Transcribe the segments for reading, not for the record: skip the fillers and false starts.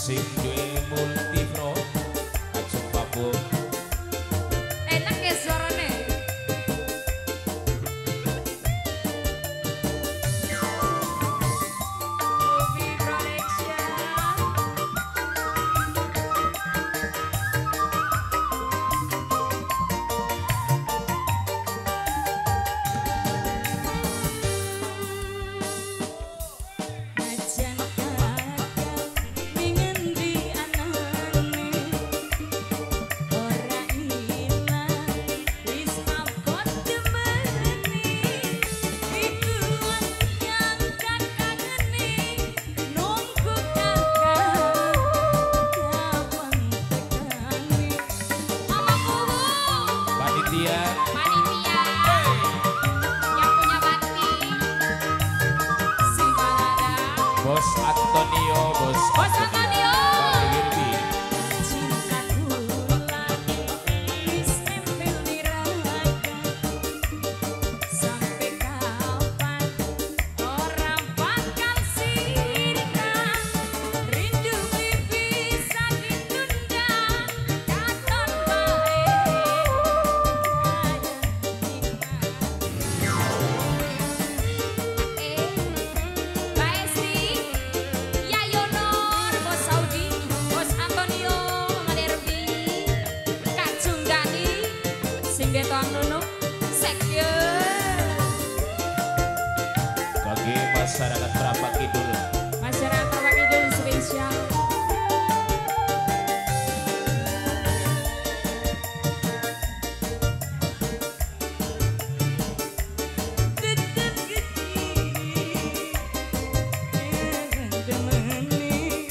sing duwe multifro ajeng Papua. Enak ya suaranya. Movie Production. Ajan kakak mingendi anane ora ilang wis abot demeni iku yang kakangene nunggu kakak kapan tekani mamaku Panitia panitia yang punya bakti Simbalada Bos Antonio, Bos Bos Antonio. Pak Hirdi. Cintaku lagi wis nempel di raga sampai kapan orang bakal sirna rindu bisa ditunda katon bae Mbak Esti, Ya Yonor, Bos Saudi, Bos Antonio, Malerbi, Kak Jundani, sing Toang Nunung, Sekye. Bagi masyarakat Prapat Kidul. Masyarakat Tabak Kidul spesial. Tetep gede, demeni.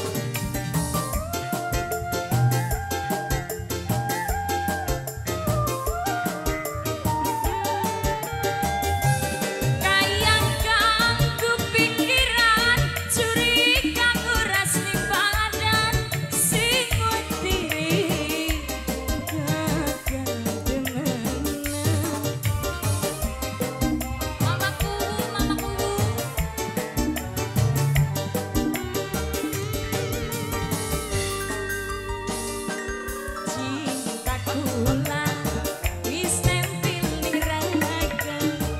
Kayang kanggo pikiran curiga nguras ning badan sing diri gagal demenan mamaku cintaku lah wis nempel ning raga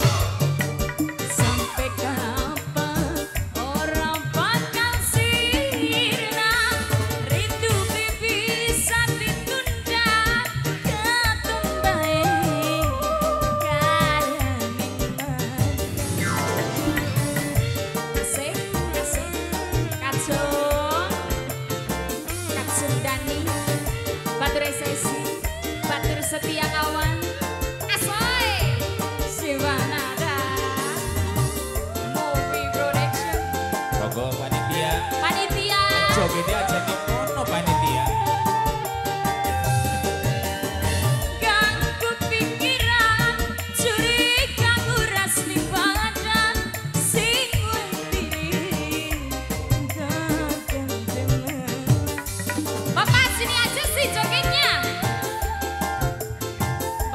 sampai kapan orang bakal sirna rindu bisa ditunda katon bae asik Kacung Dani Batur Sesi Batur Setia Kawan Asoy Siwanada Movie Production Monggo panitia. Panitia Jogetnya aja di kono panitia. ganggu pikiran curiga nguras ning badan sing diri gagal demenan Bapak sini aja sih jogetnya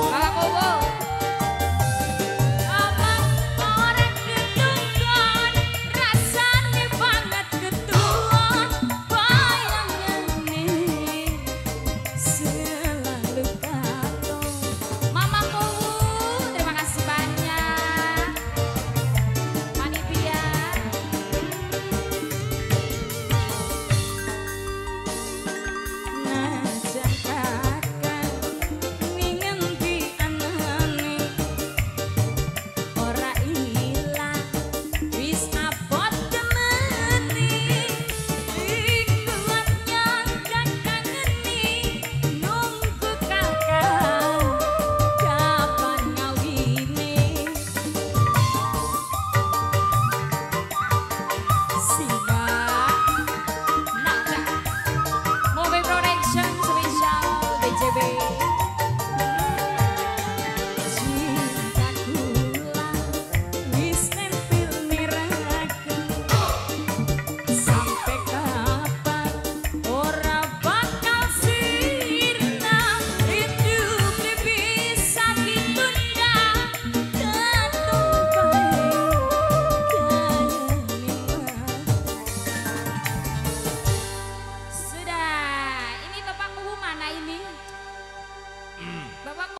Malah kowo.